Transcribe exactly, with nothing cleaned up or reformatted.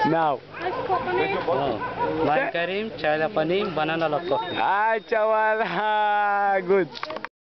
Now. מים קרים, צ'אי לפנים, בננה לקוף. Ah, chaval. Good.